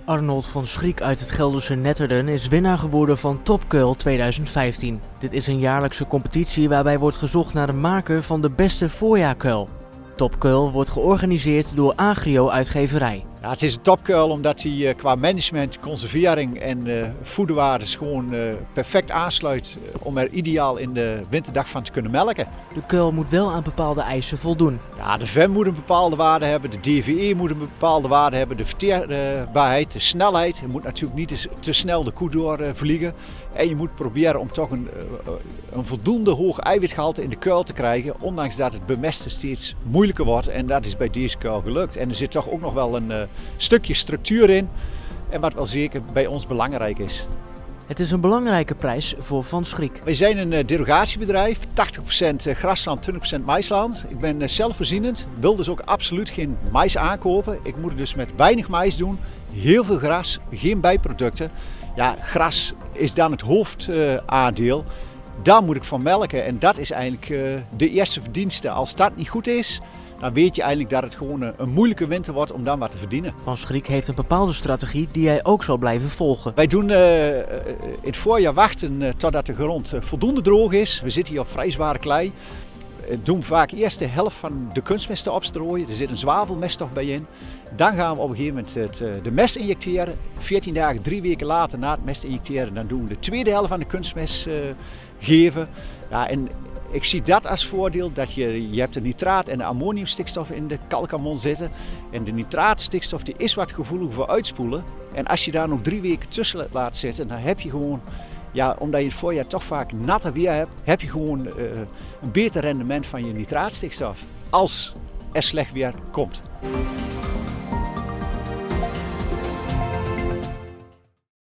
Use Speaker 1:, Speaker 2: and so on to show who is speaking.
Speaker 1: Arnold van Schriek uit het Gelderse Netterden is winnaar geworden van Topkeul 2015. Dit is een jaarlijkse competitie waarbij wordt gezocht naar de maker van de beste voorjaarkuil. Topkeul wordt georganiseerd door Agrio Uitgeverij.
Speaker 2: Ja, het is een topkuil omdat hij qua management, conservering en voederwaardes gewoon perfect aansluit om er ideaal in de winterdag van te kunnen melken.
Speaker 1: De kuil moet wel aan bepaalde eisen voldoen.
Speaker 2: Ja, de VEM moet een bepaalde waarde hebben, de DVE moet een bepaalde waarde hebben, de verteerbaarheid, de snelheid. Je moet natuurlijk niet te snel de koe doorvliegen. En je moet proberen om toch een voldoende hoog eiwitgehalte in de kuil te krijgen, ondanks dat het bemesten steeds moeilijker wordt. En dat is bij deze kuil gelukt. En er zit toch ook nog wel een stukje structuur in, en wat wel zeker bij ons belangrijk is.
Speaker 1: Het is een belangrijke prijs voor Van Schriek.
Speaker 2: Wij zijn een derogatiebedrijf, 80% grasland, 20% maisland. Ik ben zelfvoorzienend, wil dus ook absoluut geen mais aankopen. Ik moet het dus met weinig mais doen, heel veel gras, geen bijproducten. Ja, gras is dan het hoofdaandeel. Daar moet ik van melken en dat is eigenlijk de eerste verdienste. Als dat niet goed is, dan weet je eigenlijk dat het gewoon een moeilijke winter wordt om dan wat te verdienen.
Speaker 1: Van Schriek heeft een bepaalde strategie die hij ook zal blijven volgen.
Speaker 2: Wij doen in het voorjaar wachten totdat de grond voldoende droog is. We zitten hier op vrij zware klei. Doen vaak eerst de helft van de kunstmest opstrooien. Er zit een zwavelmeststof bij in. Dan gaan we op een gegeven moment de mest injecteren. 14 dagen, 3 weken later na het mest injecteren, dan doen we de tweede helft van de kunstmest geven. Ja, en ik zie dat als voordeel dat je hebt de nitraat en de ammoniumstikstof in de kalkamon zitten. En de nitraatstikstof die is wat gevoelig voor uitspoelen. En als je daar nog 3 weken tussen laat zitten, dan heb je gewoon, ja, omdat je het voorjaar toch vaak natter weer hebt, heb je gewoon een beter rendement van je nitraatstikstof als er slecht weer komt.